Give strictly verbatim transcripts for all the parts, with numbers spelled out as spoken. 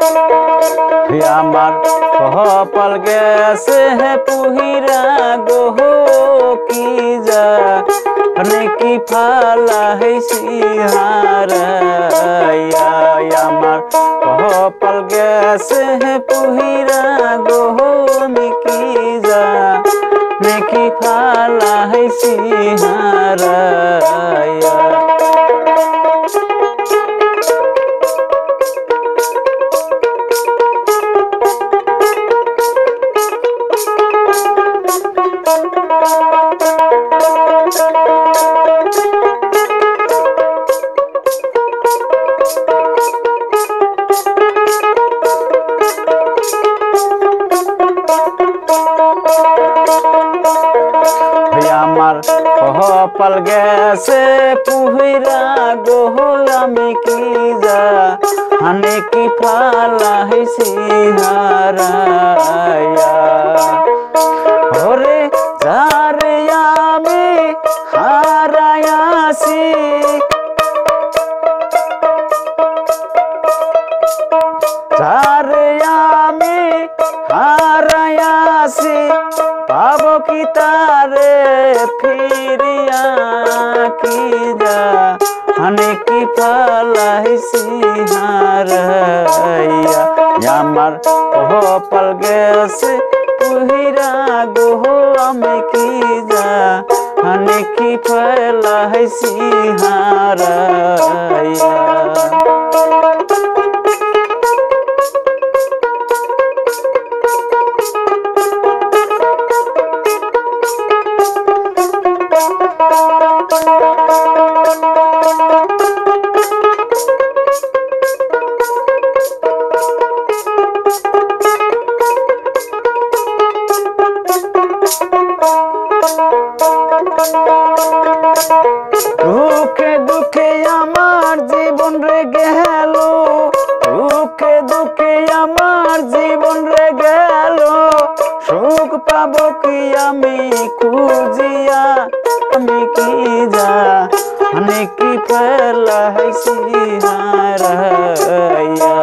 আমার কপাল গেছে হে পুহিরা গো কি যা কি ফালা হইছি হারাইয়া আমার কপাল গেছে হে পুহিরা গো আমি কি যা কি ফালা হইছি হারাইয়া আমার কপাল গেছে পুহিরা গো আমি কি যা হানে কি ফালা হইছি হারাইয়া ওরে যারে আমি হারাইয়াছি যারে আমি হারাইয়াছি পাবো কি তারে ফিরিয়া কি যা হানে কি ফালাইছি হারাইয়া আমার কপাল গেছে পুহিরা গো আমি কি যা হানে কি ফালাইছি হারাইয়া দুঃখে দুঃখে আমার জীবন রে গেল দুঃখে দুঃখে আমার জীবন রে গেল সুখ পাবো কি আমি খুঁজিয়া আমি কি যা আমি কি ফেলাইছি হারাইয়া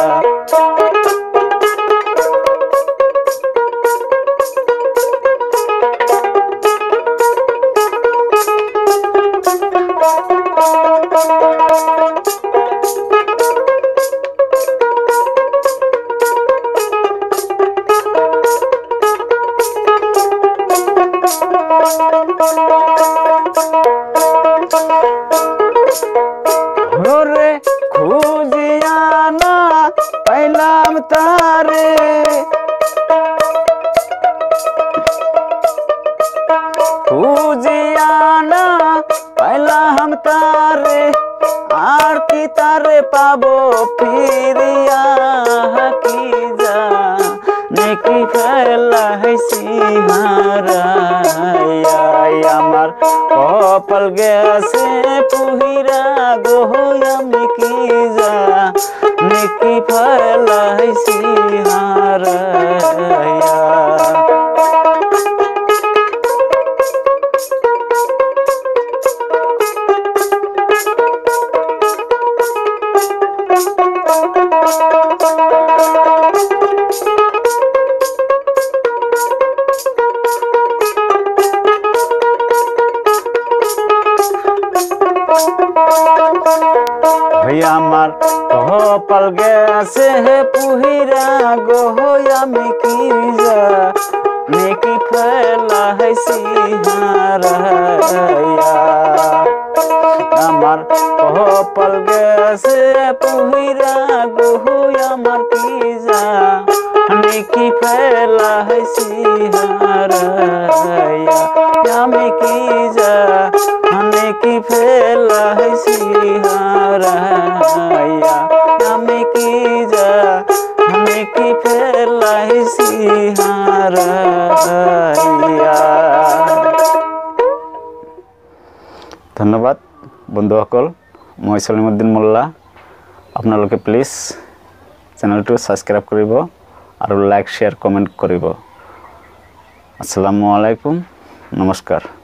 ওরে খুঁজিয়া না পাইলাম তারে খুঁজিয়া না পাইলাম তারে আর কি তারে পাবো ফিরিয়া কি যা নেকি ফেলাইছি হারাইয়া আমার কপাল গেছে পুহিরা গো আমি কি যা নেকি ফেলাইছি হারাইয়া আমার কপাল গেছে হে পুহিরা গো আমি কি যা নেকি ফেলাইছি হারাইয়া আমার কপাল গেছে পুহিরা গো আমার কি যা নেকি ফেলাইছি হারাইয়া আমি কি যা নেকি ফেলাইছি হারাইয়া আমি কি যা নেকি ফেলাইছি হারাইয়া। ধন্যবাদ বন্ধুসকল, মই সলিমুদ্দিন মোল্লা। আপোনালোকে প্লিজ চেনেলটো সাবস্ক্রাইব কৰিব আৰু লাইক শেয়াৰ কমেন্ট কৰিব। আসসালামু আলাইকুম, নমস্কাৰ।